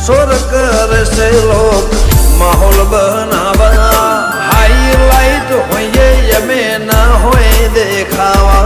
सुर कर से लोग माहौल बनावा हाईलाइट होइए ये में ना होए देखावा